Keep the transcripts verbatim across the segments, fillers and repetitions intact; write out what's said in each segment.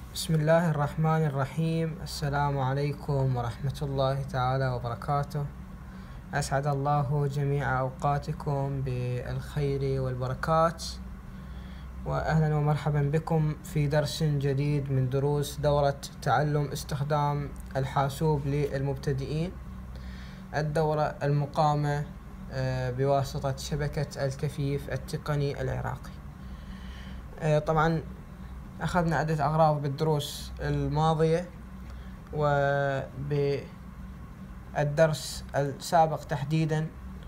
بسم الله الرحمن الرحيم. السلام عليكم ورحمة الله تعالى وبركاته. أسعد الله جميع أوقاتكم بالخير والبركات، وأهلا ومرحبا بكم في درس جديد من دروس دورة تعلم استخدام الحاسوب للمبتدئين، الدورة المقامة بواسطة شبكة الكفيف التقني العراقي. طبعا أخذنا عدة أغراض بالدروس الماضية، وبالدرس السابق تحديدا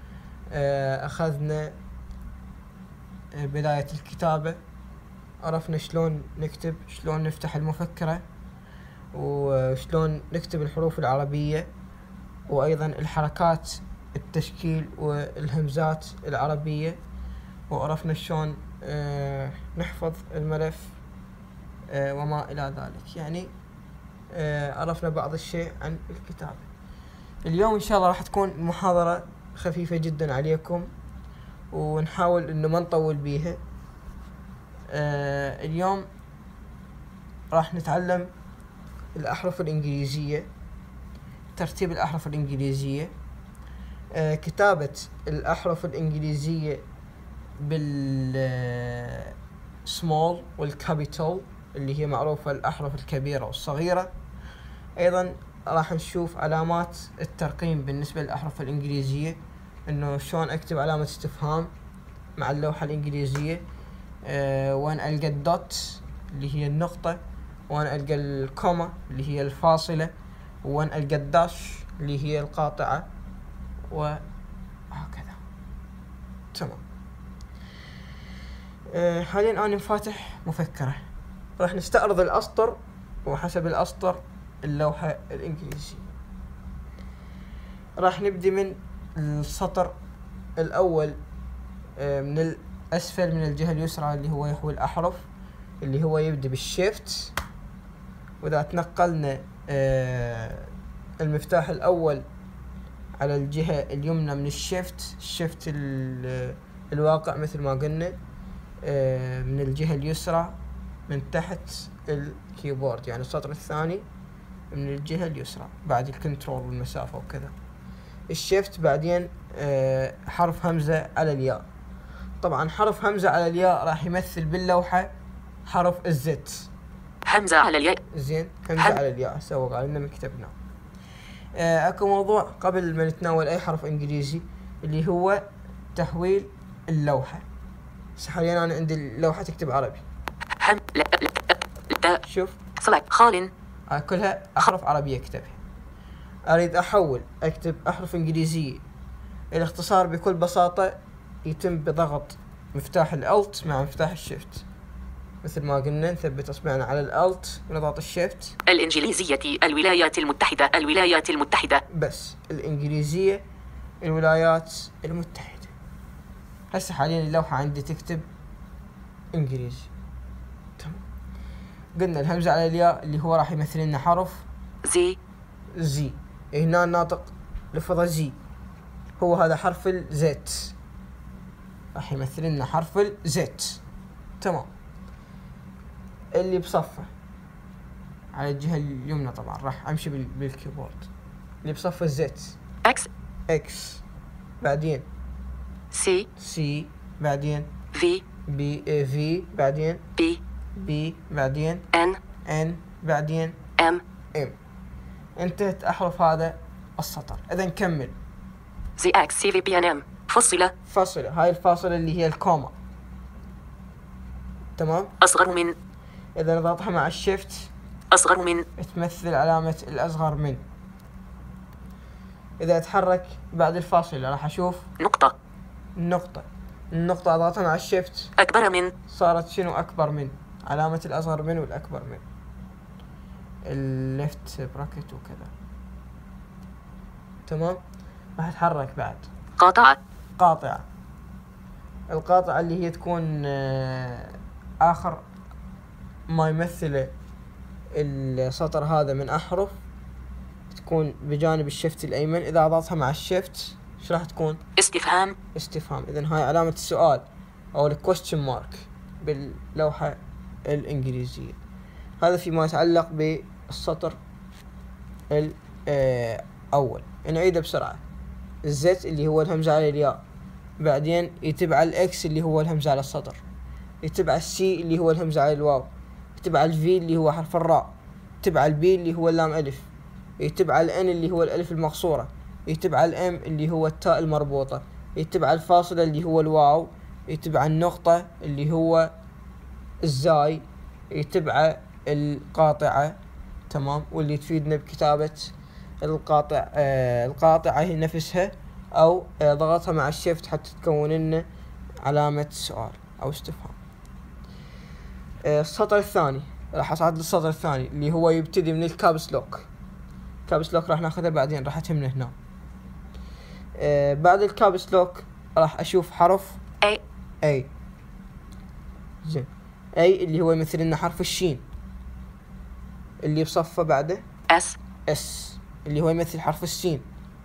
أخذنا بداية الكتابة، عرفنا شلون نكتب، شلون نفتح المفكرة، وشلون نكتب الحروف العربية، وأيضا الحركات التشكيل والهمزات العربية، وعرفنا شلون نحفظ الملف وما إلى ذلك. يعني عرفنا بعض الشيء عن الكتابة. اليوم إن شاء الله راح تكون محاضرة خفيفة جدا عليكم، ونحاول إنه ما نطول بيها. اليوم راح نتعلم الأحرف الإنجليزية، ترتيب الأحرف الإنجليزية، كتابة الأحرف الإنجليزية بالسمول والكابيتال اللي هي معروفة الأحرف الكبيرة والصغيرة. أيضا راح نشوف علامات الترقيم بالنسبة للأحرف الإنجليزية، إنه شلون أكتب علامة استفهام مع اللوحة الإنجليزية، أه وين ألقى الدوت اللي هي النقطة، وين ألقى الكوما اللي هي الفاصلة، وين ألقى الداش اللي هي القاطعة، وهكذا. تمام. أه حاليا أنا فاتح مفكرة، راح نستعرض الأسطر، وحسب الأسطر اللوحة الإنجليزية. راح نبدي من السطر الأول من الأسفل من الجهة اليسرى اللي هو يحوي الأحرف، اللي هو يبدأ بالشيفت. وإذا تنقلنا المفتاح الأول على الجهة اليمنى من الشيفت، الشيفت الواقع مثل ما قلنا من الجهة اليسرى من تحت الكيبورد، يعني السطر الثاني من الجهة اليسرى بعد الكنترول والمسافة وكذا. الشيفت بعدين أه حرف همزة على الياء. طبعا حرف همزة على الياء راح يمثل باللوحة حرف الزت. همزة على الياء. زين، همزة هم... على الياء سوى قال لنا كتبناه. أه اكو موضوع قبل ما نتناول اي حرف انجليزي اللي هو تحويل اللوحة. حاليا انا عندي اللوحة تكتب عربي. هم لا لا شوف صلع خال كلها أحرف عربية أكتبها. أريد أحول أكتب أحرف إنجليزية، الاختصار بكل بساطة يتم بضغط مفتاح الألت مع مفتاح الشيفت. مثل ما قلنا نثبت أصبعنا على الألت ونضغط الشيفت. الإنجليزية الولايات المتحدة، الولايات المتحدة. بس الإنجليزية الولايات المتحدة. هسه حاليا اللوحة عندي تكتب إنجليزي. تمام. قلنا الهمزة على الياء اللي هو راح يمثل لنا حرف زي. زي هنا الناطق لفظ زي، هو هذا حرف الزيت، راح يمثل لنا حرف الزيت. تمام. اللي بصفه على الجهة اليمنى طبعا راح امشي بالكيبورد. اللي بصفه الزيت اكس اكس، بعدين سي سي، بعدين في بي في، بعدين بي بي، بعدين ان ان، بعدين ام ام. انتهت احرف هذا السطر. اذا نكمل. زي اكس سي في بي ان ام فصلة. فاصلة، هاي الفاصلة اللي هي الكوما. تمام. اصغر من. اذا نضغطها مع الشيفت اصغر من تمثل علامة الاصغر من. اذا اتحرك بعد الفاصلة راح اشوف نقطة. النقطة. النقطة اضغطها مع الشيفت اكبر من. صارت شنو؟ اكبر من، علامة الاصغر من والاكبر من، الليفت براكت وكذا. تمام. راح اتحرك بعد. قاطعة. قاطعة. القاطعة اللي هي تكون آخر ما يمثل السطر هذا من أحرف، تكون بجانب الشيفت الأيمن. إذا أضغطها مع الشيفت ايش راح تكون؟ استفهام. استفهام. إذن هاي علامة السؤال أو الكويستشن مارك باللوحة الإنجليزية. هذا فيما يتعلق بالسطر الأول. نعيده بسرعة. الزت اللي هو الهمزة على الياء، بعدين يتبع الإكس اللي هو الهمزة على السطر، يتبع السي اللي هو الهمزة على الواو، يتبع الفي اللي هو حرف الراء، يتبع البي اللي هو اللام ألف، يتبع الان اللي هو الألف المقصورة، يتبع الام اللي هو التاء المربوطة، يتبع الفاصلة اللي هو الواو، يتبع النقطة اللي هو الزاي، يتبع القاطعة. تمام. واللي تفيدنا بكتابة القاطع آه القاطعة هي نفسها، أو آه ضغطها مع الشيفت حتى تكون لنا علامة سؤال أو استفهام. آه السطر الثاني راح أصعد للسطر الثاني اللي هو يبتدي من الكابس لوك. كابس لوك راح ناخذها بعدين، راح تهمنا هنا. آه بعد الكابس لوك راح أشوف حرف A A. زين. A اللي هو يمثل لنا حرف الشين، اللي بصفه بعده S S اللي هو يمثل حرف السين.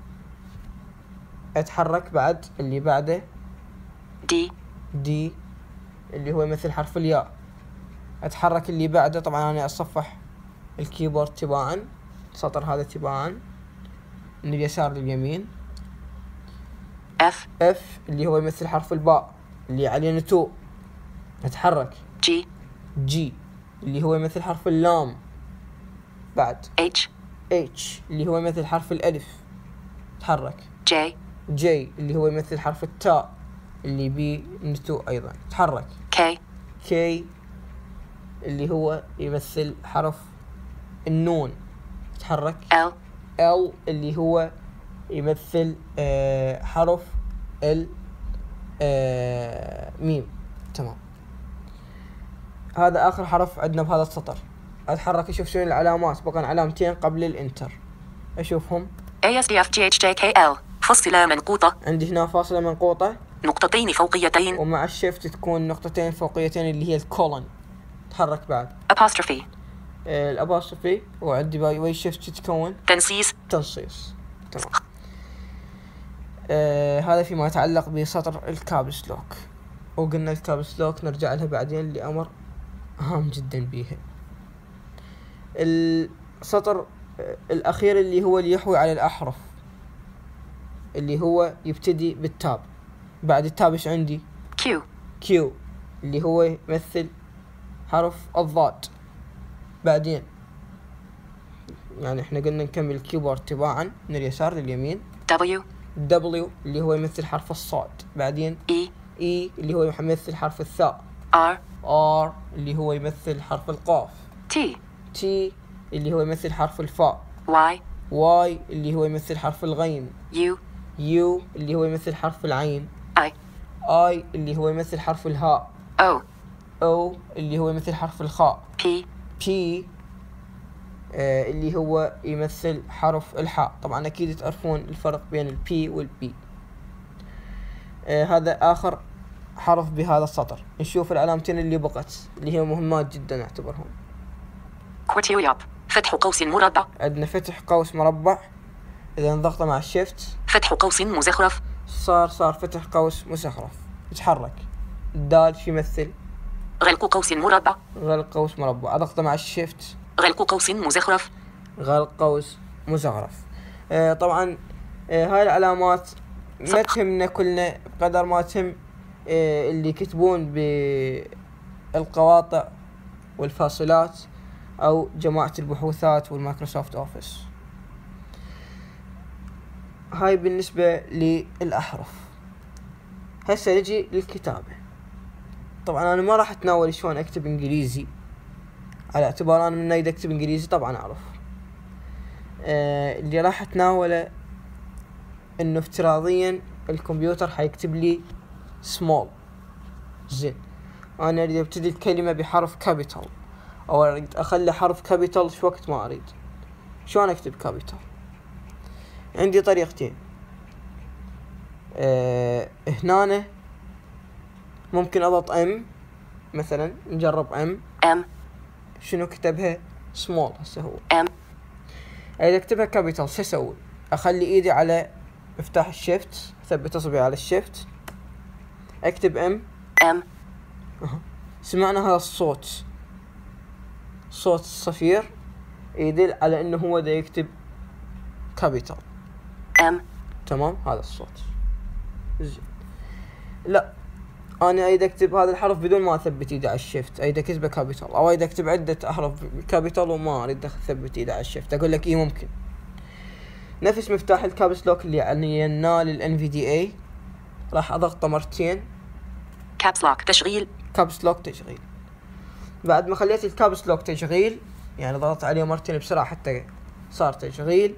اتحرك بعد اللي بعده D D اللي هو يمثل حرف الياء. اتحرك اللي بعده، طبعا انا اصفح الكيبورد تباعا، السطر هذا تباعا من اليسار لليمين. F F اللي هو يمثل حرف الباء اللي عليه تو. اتحرك G G اللي هو يمثل حرف اللام. بعد H H اللي هو يمثل حرف الألف. تحرك J J اللي هو يمثل حرف التاء اللي بي نتو أيضا. تحرك K K اللي هو يمثل حرف النون. تحرك L L اللي هو يمثل آه حرف ال آه ميم. تمام. هذا آخر حرف عندنا بهذا السطر. أتحرك أشوف شنو العلامات، بقى علامتين قبل الإنتر أشوفهم. A S D F G H J K L فاصلة منقوطة، عندي هنا فاصلة منقوطة نقطتين فوقيتين، ومع الشيفت تكون نقطتين فوقيتين اللي هي الكولن. تحرك بعد apostrophe آه الأبوستروفي، وعندي باي وي شيفت تتكون تنصيص تنصيص. تمام. آه هذا فيما يتعلق بسطر الكابس لوك. وقلنا الكابس لوك نرجع لها بعدين لأمر هام جدا بيها. السطر الأخير اللي هو اللي يحوي على الأحرف، اللي هو يبتدي بالتاب. بعد التاب ايش عندي؟ Q Q اللي هو يمثل حرف الضاد. بعدين يعني احنا قلنا نكمل الكيبورد تباعا من اليسار لليمين. W W اللي هو يمثل حرف الصاد. بعدين E E اللي هو يمثل حرف الثاء. R R اللي هو يمثل حرف القاف. T T اللي هو يمثل حرف الفاء. Y Y اللي هو يمثل حرف الغين. U U اللي هو يمثل حرف العين. I I اللي هو يمثل حرف الهاء. O O اللي هو يمثل حرف الخاء. P P آه اللي هو يمثل حرف الحاء. طبعا أكيد تعرفون الفرق بين ال P وال P. آه هذا آخر حرف بهذا السطر. نشوف العلامتين اللي بقت اللي هي مهمات جدا نعتبرهم. Quartier فتح قوس مربع، عندنا فتح قوس مربع، إذا نضغط مع الشيفت فتح قوس مزخرف، صار صار فتح قوس مزخرف. يتحرك. الدال شو يمثل؟ غلق قوس مربع، غلق قوس مربع. أضغط مع الشيفت غلق قوس مزخرف، غلق قوس مزخرف. آه طبعا آه هاي العلامات ما تهمنا كلنا بقدر ما تهم آه اللي يكتبون بالقواطع والفاصلات أو جماعة البحوثات والمايكروسوفت أوفيس. هاي بالنسبة للأحرف. هسه نجي للكتابة. طبعا أنا ما راح أتناول شلون أكتب إنجليزي، على اعتبار أنا من نايد أكتب إنجليزي طبعا أعرف. آه اللي راح أتناوله إنه افتراضيا الكمبيوتر حيكتب لي small. زين. أنا أريد أبتدي الكلمة بحرف كابيتال، أو أريد أخلي حرف كابيتال شو وقت ما أريد. شلون أكتب كابيتال؟ عندي طريقتين. أه هنا ممكن أضغط ام مثلا، نجرب ام. M شنو كتبها؟ سمول. هسه هو M إذا أكتبها كابيتال شو أسوي؟ أخلي إيدي على مفتاح الشيفت، أثبت أصبعي على الشيفت، أكتب ام. M أه. سمعنا هذا الصوت، صوت الصفير يدل على انه هو دا يكتب كابيتال. ام. تمام، هذا الصوت. زين. لا، انا اريد اكتب هذا الحرف بدون ما اثبت ايدي على الشيفت، اريد اكتبه كابيتال، او اريد اكتب عدة احرف كابيتال وما اريد اثبت ايدي على الشيفت. اقول لك اي ممكن. نفس مفتاح الكابس لوك اللي عيناه للان في دي اي، راح اضغطه مرتين. كابس لوك تشغيل. كابس لوك تشغيل. بعد ما خليت الكابس لوك تشغيل، يعني ضغطت عليه مرتين بسرعة حتى صار تشغيل،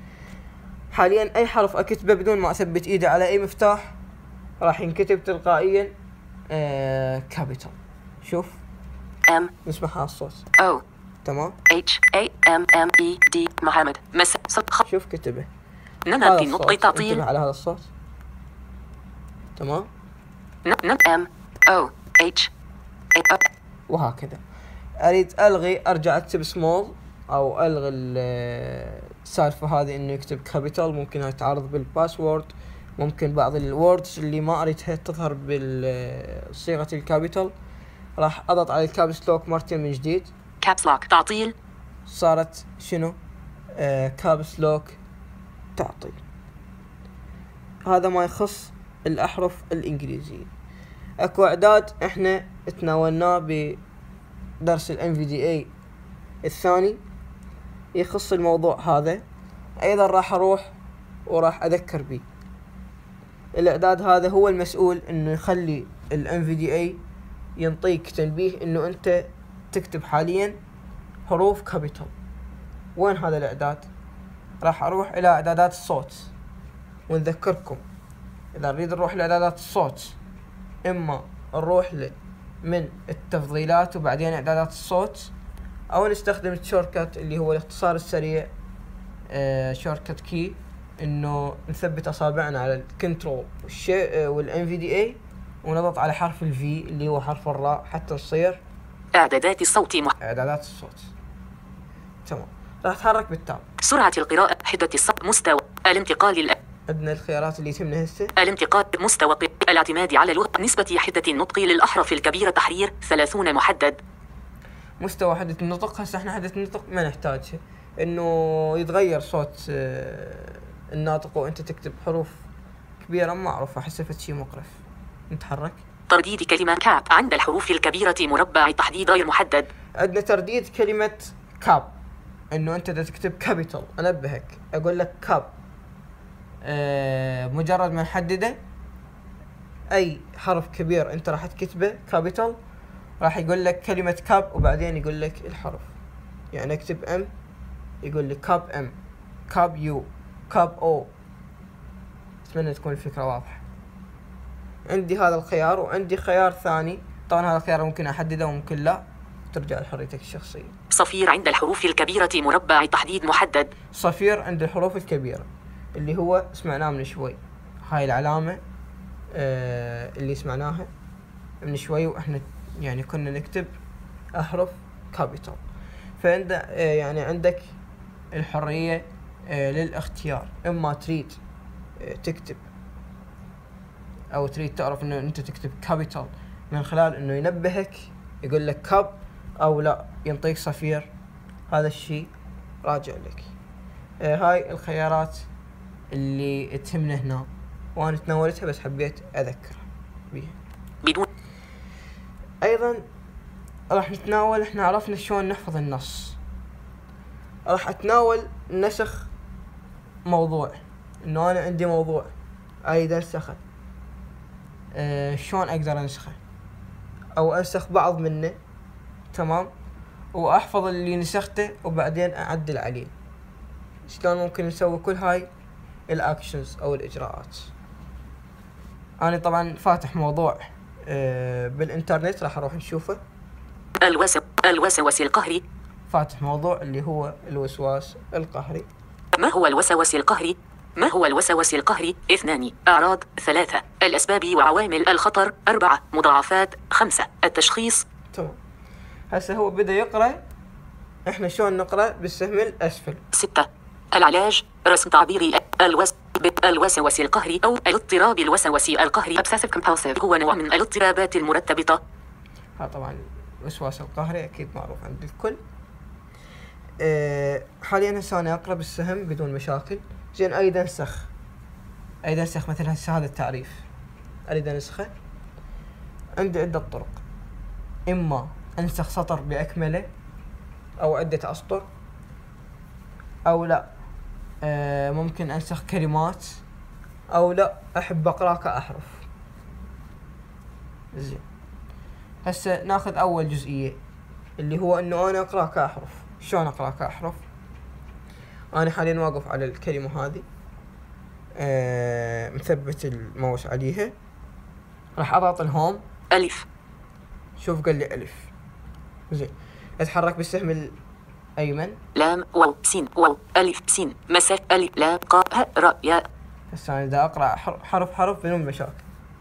حاليا اي حرف اكتبه بدون ما اثبت ايدي على اي مفتاح راح ينكتب تلقائيا آه كابيتال. شوف ام. نسمع هذا الصوت. او. تمام. اتش اي ام ام اي دي محمد مس صدق. شوف كتبه. ننا في نطق تعطيل. انتبه على هذا الصوت. تمام. ن ن ام او اتش اي. وهكذا. اريد الغي ارجع اكتب سمول او الغي السالفه هذه انه يكتب كابيتال، ممكن هاي تعارض بالباسورد، ممكن بعض الوردز اللي ما اريدها تظهر بالصيغه الكابيتال. راح اضغط على الكابس لوك مرتين من جديد. كابس لوك تعطيل. صارت شنو؟ آه كابس لوك تعطيل. هذا ما يخص الاحرف الانجليزيه. اكو اعداد احنا تناولناه بدرس الام في دي اي الثاني يخص الموضوع هذا، ايضا راح اروح وراح اذكر به. الاعداد هذا هو المسؤول انه يخلي الام في دي اي ينطيك تنبيه انه انت تكتب حاليا حروف كابيتال. وين هذا الاعداد؟ راح اروح الى اعدادات الصوت، ونذكركم اذا نريد نروح لاعدادات الصوت اما نروح له من التفضيلات وبعدين اعدادات الصوت، او نستخدم الشورتكت اللي هو الاختصار السريع آه شورتكت كي، انه نثبت اصابعنا على الكنترول والشي والان في دي اي ونضغط على حرف الفي اللي هو حرف الراء حتى تصير اعدادات الصوت مح... اعدادات الصوت. تمام. راح اتحرك بالتاب. سرعة القراءة، حدة الصوت، مستوى الانتقال الأ... عندنا الخيارات اللي يتمنا هسه. الانتقال، مستوى الاعتماد على الوقت، نسبة حدة النطق للأحرف الكبيرة، تحرير ثلاثون محدد. مستوى حدة النطق، هسه احنا حدة النطق ما نحتاجها، انه يتغير صوت الناطق وانت تكتب حروف كبيرة ما اعرف، احس شيء مقرف. نتحرك. ترديد كلمة كاب عند الحروف الكبيرة، مربع تحديد غير محدد. عندنا ترديد كلمة كاب، انه انت دا تكتب كابيتال، انبهك اقول لك كاب. آه مجرد ما نحدده اي حرف كبير انت راح تكتبه كابيتال راح يقول لك كلمة كاب وبعدين يقول لك الحرف. يعني اكتب ام يقول لي كاب ام، كاب يو، كاب او. اتمنى تكون الفكرة واضحة. عندي هذا الخيار وعندي خيار ثاني، طبعا هذا الخيار ممكن احدده وممكن لا، ترجع لحريتك الشخصية. صفير عند الحروف الكبيرة، مربع تحديد محدد. صفير عند الحروف الكبيرة اللي هو سمعناه من شوي، هاي العلامة آه اللي سمعناها من شوي واحنا يعني كنا نكتب احرف كابيتال. فعند آه يعني عندك الحرية آه للاختيار، اما تريد آه تكتب او تريد تعرف انه انت تكتب كابيتال من خلال انه ينبهك يقول لك كاب، او لا ينطيك صفير. هذا الشيء راجع لك. آه هاي الخيارات اللي تهمنا هنا وانا تناولتها بس حبيت اذكر بيها. بدون ايضا راح نتناول، احنا عرفنا شلون نحفظ النص، راح اتناول نسخ موضوع، انه انا عندي موضوع اريد انسخه. أه شلون اقدر انسخه او انسخ بعض منه، تمام، واحفظ اللي نسخته وبعدين اعدل عليه. شلون ممكن نسوي كل هاي الاكشنز او الاجراءات؟ انا طبعا فاتح موضوع أه بالانترنت راح اروح نشوفه. الوسو الوسواس القهري. فاتح موضوع اللي هو الوسواس القهري. ما هو الوسواس القهري؟ ما هو الوسواس القهري؟ اثنان. أعراض. ثلاثة. الأسباب وعوامل الخطر. أربعة. مضاعفات. خمسة. التشخيص. تمام. هسه هو بدأ يقرأ، احنا شلون نقرأ؟ بالسهم الأسفل. ستة. العلاج. رسم تعبيري. الوس الوسواس القهري أو الاضطراب الوسواسي القهري obsessive compulsive هو نوع من الاضطرابات المرتبطة. ها طبعا الوسواس القهري أكيد معروف عند الكل. أه حاليا هسه انا اقرا بالسهم بدون مشاكل. زين اريد انسخ اريد انسخ مثلا هسه هذا التعريف اريد انسخه. عندي عدة طرق، اما انسخ سطر باكمله او عدة اسطر، او لا أه ممكن انسخ كلمات، او لا احب اقرا كاحرف. زين هسه ناخذ اول جزئية اللي هو انه انا اقرا كاحرف. شلون اقرا كاحرف؟ انا حاليا واقف على الكلمة هذه أه مثبت الماوس عليها، راح اضغط الهوم. ألف. شوف قال لي الف. زين اتحرك بالسهم الايمن. لام واو سين واو ألف سين مساء ألف لام قاف هاء راء ياء. هسه انا اذا اقرا حرف حرف بدون مشاكل.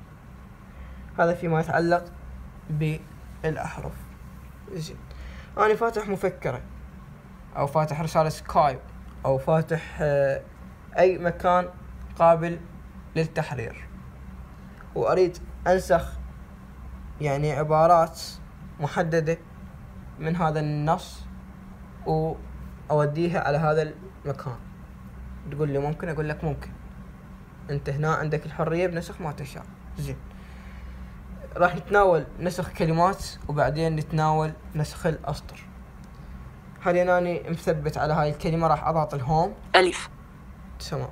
هذا فيما يتعلق بالاحرف. زين انا فاتح مفكرة او فاتح رسالة سكايب او فاتح آه اي مكان قابل للتحرير، واريد انسخ يعني عبارات محددة من هذا النص واوديها على هذا المكان. تقول لي ممكن؟ اقول لك ممكن، انت هنا عندك الحرية بنسخ ما تشاء. زين راح نتناول نسخ كلمات وبعدين نتناول نسخ الاسطر. حاليا اني مثبت على هاي الكلمة، راح اضغط الهوم. ألف. تمام.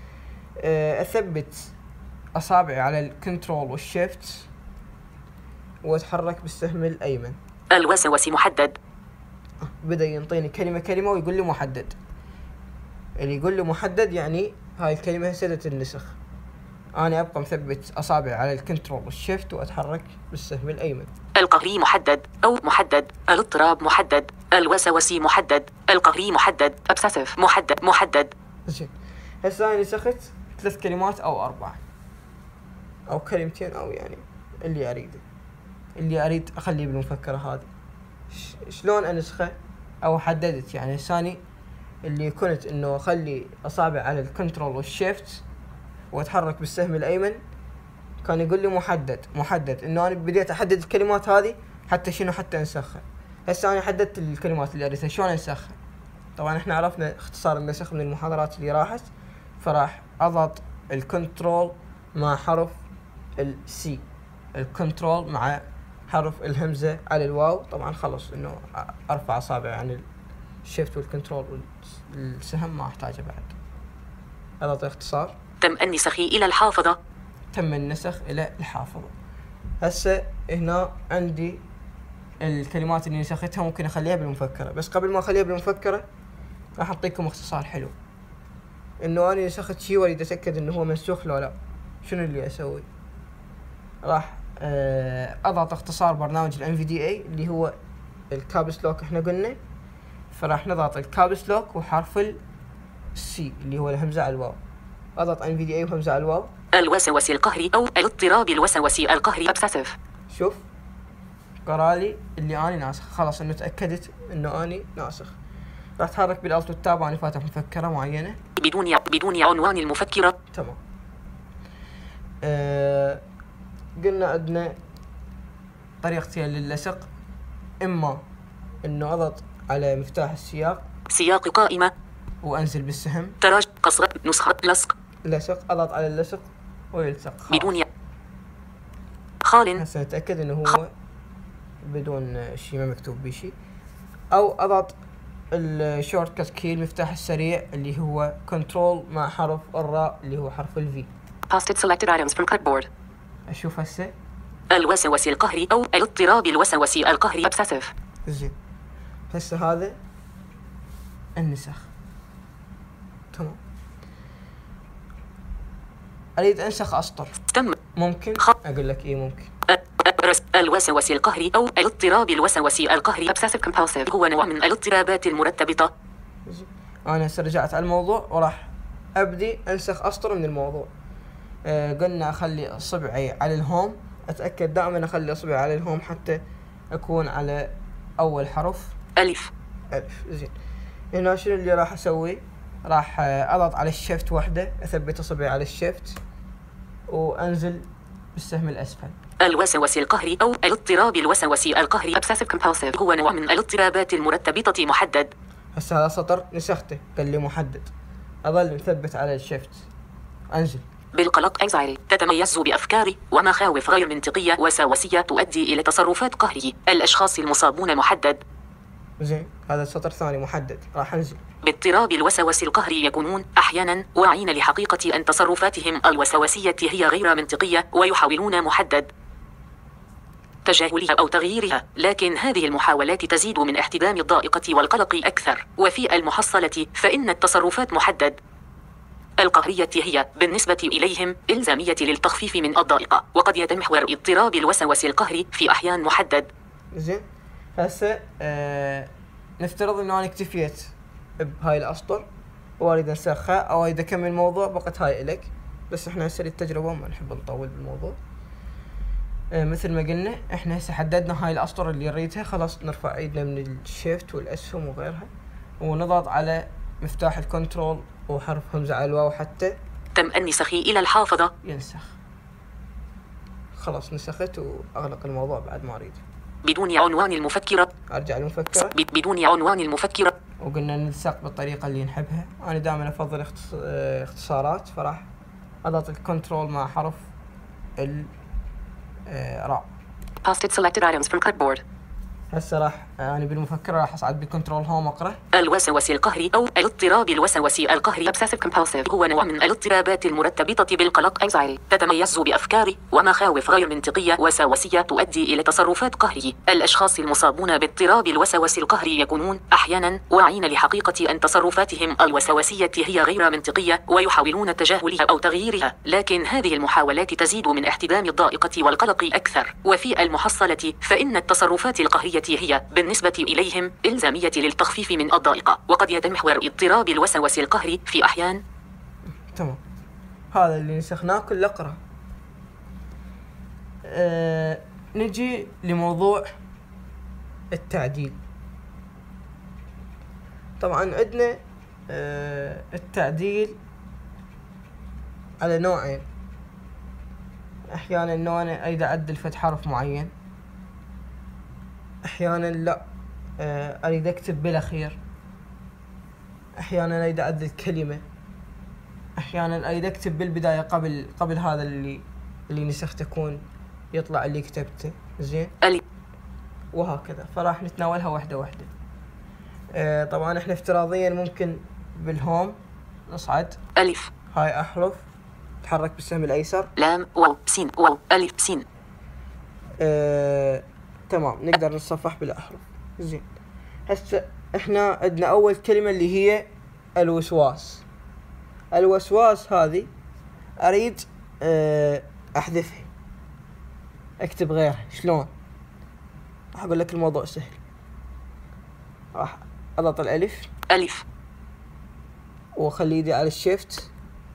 اثبت اصابعي على الكنترول والشيفت واتحرك بالسهم الايمن. الوسوس محدد. بدأ ينطيني كلمة كلمة ويقول لي محدد. اللي يقول لي محدد يعني هاي الكلمة سدت النسخ. انا ابقى مثبت اصابعي على الكنترول والشيفت واتحرك بالسهم الايمن. القهري محدد او محدد. الاضطراب محدد. الوسوسي محدد. القهري محدد. obsessive محدد محدد. زين هسه انا نسخت ثلاث كلمات او اربعة او كلمتين او يعني اللي اريده اللي اريد اخليه بالمفكرة هذه. شلون انسخه؟ او حددت يعني ثاني اللي كنت انه اخلي اصابع على الكنترول والشيفت واتحرك بالسهم الايمن، كان يقول لي محدد محدد انه انا بديت احدد الكلمات هذه حتى شنو حتى انسخها. هسه انا حددت الكلمات اللي اريدها. شلون انسخها؟ طبعا احنا عرفنا اختصار النسخ من المحاضرات اللي راحت، فراح اضغط الكنترول مع حرف السي، الكنترول مع حرف الهمزة على الواو. طبعا خلص انه ارفع اصابعي عن الشيفت والكنترول والسهم ما احتاجه بعد. اضغط اختصار. تم النسخ الى الحافظة. تم النسخ الى الحافظة. هسه هنا عندي الكلمات اللي نسختها ممكن اخليها بالمفكرة، بس قبل ما اخليها بالمفكرة راح اعطيكم اختصار حلو انه انا نسخت شيء واريد اتاكد انه هو منسوخ لو لا. شنو اللي اسوي؟ راح اضغط اختصار برنامج الان في دي اي اللي هو الكابس لوك احنا قلنا، فراح نضغط الكابس لوك وحرف السي اللي هو الهمزة على الواو. اضغط ان في دي اي وهمزة على الواو. الوسوس القهري او الاضطراب الوسوسي القهري obsessive. شوف قرالي اللي اني ناسخ، خلاص انه تاكدت انه اني ناسخ. راح اتحرك بالالت والتاب وانا فاتح مفكرة معينة بدون بدون عنوان المفكرة. تمام. أه قلنا عندنا طريقتين للصق، اما انه اضغط على مفتاح السياق سياق قائمة وانزل بالسهم. تراج قصر نسخة لصق لصق. اضغط على اللصق ويلصق بدون خال. هسه نتاكد انه هو بدون شيء ما مكتوب به شيء، او اضغط الشورت كات كي المفتاح السريع اللي هو كنترول مع حرف الراء اللي هو حرف الفي. Posted selected items from clipboard. اشوف هسه الوسوس القهري او الاضطراب الوسوسي القهري obsessive. زين هسه هذا النسخ. تمام. اريد انسخ اسطر. تم. ممكن؟ خ... اقول لك ايه ممكن. الوسوس القهري او الاضطراب الوسوسي القهري obsessive compulsive هو نوع من الاضطرابات المرتبطة. زين انا هسه رجعت على الموضوع وراح ابدي انسخ اسطر من الموضوع. آه قلنا اخلي اصبعي على الهوم، اتاكد دائما اخلي اصبعي على الهوم حتى اكون على اول حرف الف. الف. زين هنا شنو اللي راح اسوي؟ راح اضغط على الشيفت وحده، اثبت اصبعي على الشيفت وانزل بالسهم الاسفل. الوسوس القهري او الاضطراب الوسوسي القهري obsessive compulsive هو نوع من الاضطرابات المرتبطة محدد. هسه هذا سطر نسخته قال لي محدد، اظل مثبت على الشيفت انزل. بالقلق anxiety تتميز بأفكار ومخاوف غير منطقية وسواسية تؤدي إلى تصرفات قهرية. الأشخاص المصابون محدد. زين هذا السطر ثاني محدد، راح انزل. باضطراب الوسواس القهري يكونون أحيانا واعين لحقيقة أن تصرفاتهم الوسواسية هي غير منطقية ويحاولون محدد تجاهلها أو تغييرها، لكن هذه المحاولات تزيد من احتدام الضائقة والقلق أكثر، وفي المحصلة فإن التصرفات محدد القهرية هي بالنسبة إليهم إلزامية للتخفيف من الضائقة، وقد يتمحور اضطراب الوسواس القهري في أحيان محدد. زين هسه آه نفترض إنه أنا اكتفيت بهاي الأسطر واريد أنسخها أو أريد أكمل الموضوع، بقت هاي إلك، بس إحنا هسه التجربة ما نحب نطول بالموضوع. آه مثل ما قلنا إحنا هسه حددنا هاي الأسطر اللي نريدها، خلاص نرفع ايدنا من الشيفت والأسهم وغيرها ونضغط على مفتاح الكنترول وحرف همزة على الواو حتى تم النسخ إلى الحافظة. ينسخ. خلاص نسخت وأغلق الموضوع بعد ما أريد. بدون عنوان المفكرة. أرجع المفكرة. بدون عنوان المفكرة. وقلنا نلصق بالطريقة اللي نحبها. أنا دائما أفضل اختصارات، فراح أضغط الكنترول مع حرف ال راء. Posted selected items from clipboard. هسه راح يعني بالمفكرة راح أصعد بالكنترول هوم أقرأ. الوسواس القهري أو الاضطراب الوسواسي القهري obsessive compulsive هو نوع من الاضطرابات المرتبطة بالقلق anxiety، تتميز بأفكار ومخاوف غير منطقية وسواسية تؤدي إلى تصرفات قهرية. الأشخاص المصابون باضطراب الوسواس القهري يكونون أحيانا واعين لحقيقة أن تصرفاتهم الوسواسية هي غير منطقية ويحاولون تجاهلها أو تغييرها، لكن هذه المحاولات تزيد من احتدام الضائقة والقلق أكثر، وفي المحصلة فإن التصرفات القهرية هي بالنسبة إليهم إلزامية للتخفيف من الضائقة، وقد يتمحور اضطراب الوسواس القهري في أحيان. تمام، هذا اللي نسخناه كله اقرأ. أه نجي لموضوع التعديل. طبعا عندنا أه التعديل على نوعين. احيانا انه انا اريد اعدل فد حرف معين، احيانا لا أه اريد اكتب بالاخير، احيانا اريد اعدل كلمة، احيانا اريد اكتب بالبداية قبل قبل هذا اللي اللي نسخته يكون يطلع اللي كتبته. زين ألي. وهكذا، فراح نتناولها واحدة واحدة. أه طبعا احنا افتراضيا ممكن بالهوم نصعد ألف، هاي احرف تحرك بالسهم الايسر، لام واو سين واو ألف سين. أه تمام، نقدر نصفح بالاحرف. زين هسه احنا عندنا اول كلمة اللي هي الوسواس. الوسواس هذه اريد أه احذفها، اكتب غيرها. شلون؟ راح اقول لك الموضوع سهل. راح اضغط الالف ألف واخلي ايدي على الشيفت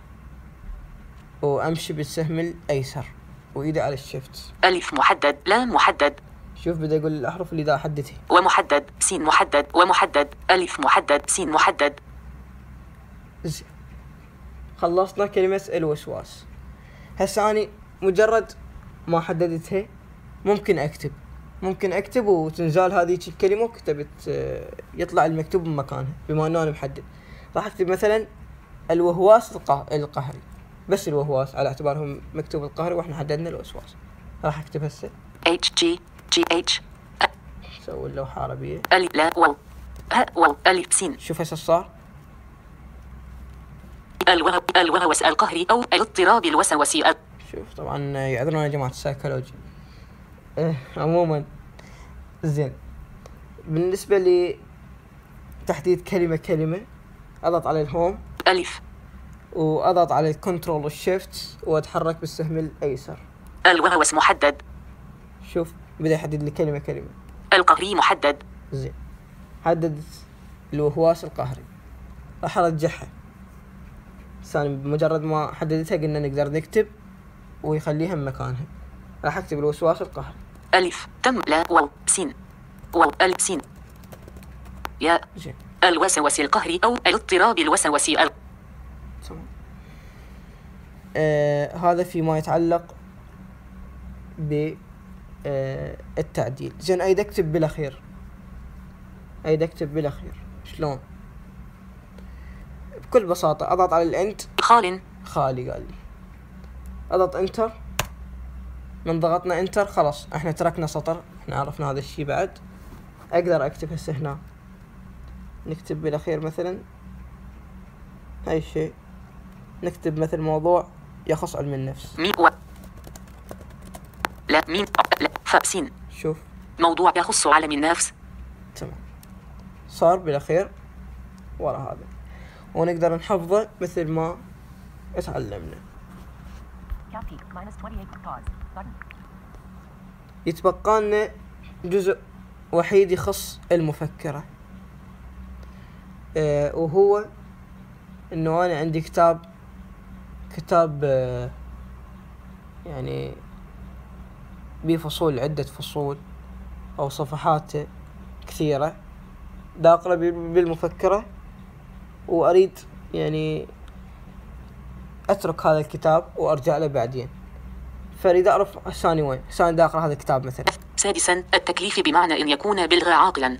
وامشي بالسهم الايسر وايدي على الشيفت. ألف محدد، لام محدد. شوف بدي اقول الاحرف اللي دا احددها. ومحدد، سين محدد، ومحدد، ألف محدد، سين محدد. زين خلصنا كلمة الوسواس. هسه اني مجرد ما حددتها ممكن اكتب ممكن اكتب وتنزال هذيك الكلمة وكتبت يطلع المكتوب من مكانها. بما انه انا محدد راح اكتب مثلا الوهواس القهري، بس الوهواس على اعتبارهم مكتوب القهري واحنا حددنا الوسواس. راح اكتب هسه اتش جي جي اتش. سوي اللوحة عربية. ألف لا واو ها واو ألف سين. شوف هسه صار الوه الوهوس القهري او الاضطراب الوسواسي. شوف طبعا يعذرون يا جماعة السايكولوجي. اه عموما زين، بالنسبة لتحديد كلمة كلمة اضغط على الهوم ألف واضغط على الكنترول والشيفت واتحرك بالسهم الايسر. الوهوس محدد. شوف بدأ يحدد لي كلمة كلمة. القهري محدد. زين حددت الوهواس القهري، راح ارجعها. ثاني بمجرد ما حددتها قلنا نقدر نكتب ويخليها مكانها. راح اكتب الوسواس القهري. ألف تم لا واو سين واو ألف سين يا. زين الوسواس القهري او الاضطراب الوسواسي. ال... تمام. آه هذا فيما يتعلق ب آه التعديل. زين اريد اكتب بالاخير، اريد اكتب بالاخير. شلون؟ بكل بساطة أضغط على الإنت خال. خالي قال لي، أضغط إنتر. من ضغطنا إنتر خلاص إحنا تركنا سطر، إحنا عرفنا هذا الشي. بعد أقدر أكتب هسه هنا، نكتب بالأخير مثلا هاي الشيء، نكتب مثل موضوع يخص علم النفس. ميم و لا ميم لا فابسين. شوف موضوع يخص علم النفس. تمام، صار بالأخير ورا هذا، ونقدر نحفظه مثل ما اتعلمنا. يتبقى لنا جزء وحيد يخص المفكرة، آه وهو انه انا عندي كتاب كتاب آه يعني بفصول، عدة فصول او صفحات كثيرة، دا اقرا بالمفكرة واريد يعني اترك هذا الكتاب وارجع له بعدين، فاريد اعرف هساني وين، هساني دا اقرا هذا الكتاب مثلا. سادسا التكليف بمعنى ان يكون بلغ عاقلا.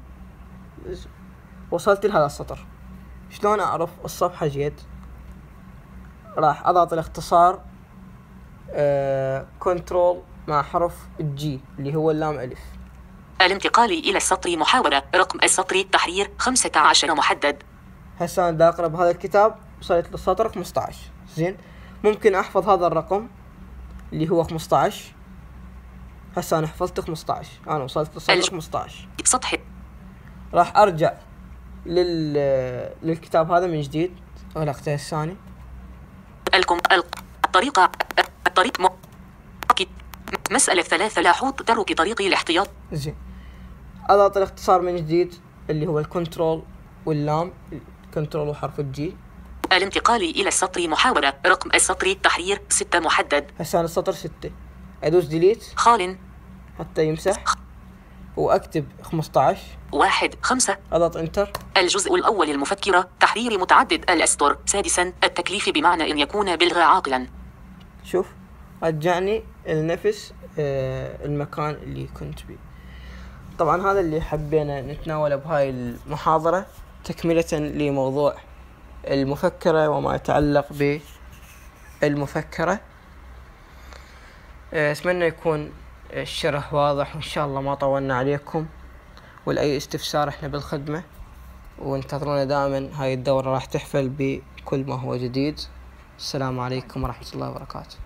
وصلت لهذا السطر، شلون اعرف الصفحة جيد؟ راح اضغط الاختصار آه كنترول مع حرف الجي اللي هو اللام الف. الانتقال الى السطر محاورة، رقم السطر تحرير خمسة عشر محدد. هسه انا دا اقرا بهذا الكتاب، وصلت للسطر خمسة عشر. زين، ممكن احفظ هذا الرقم اللي هو خمسة عشر. هسه انا حفظت خمسة عشر، انا وصلت للسطر خمسة عشر. سطح. راح ارجع لل للكتاب هذا من جديد، اغلقته الثاني. الكم الطريقة الطريق م... مسألة ثلاثة لاحوط ترك طريق الاحتياط. زين، اضغط الاختصار من جديد اللي هو الكنترول واللام، الكنترول وحرف الجي. الانتقال إلى السطر محاورة، رقم السطر تحرير ستة محدد. هسه أنا السطر ستة، أدوس ديليت خال حتى يمسح وأكتب خمسة عشر واحد خمسة. أضغط انتر. الجزء الأول المفكرة تحرير متعدد الأسطر. سادسا التكليف بمعنى أن يكون بلغ عاقلا. شوف رجعني لنفس آه المكان اللي كنت بيه. طبعا هذا اللي حبينا نتناوله بهاي المحاضرة، تكملة لموضوع المفكرة وما يتعلق بالمفكرة. أتمنى يكون الشرح واضح، وإن شاء الله ما طولنا عليكم، ولأي استفسار احنا بالخدمة، وانتظرونا دائما. هاي الدورة راح تحفل بكل ما هو جديد. السلام عليكم ورحمة الله وبركاته.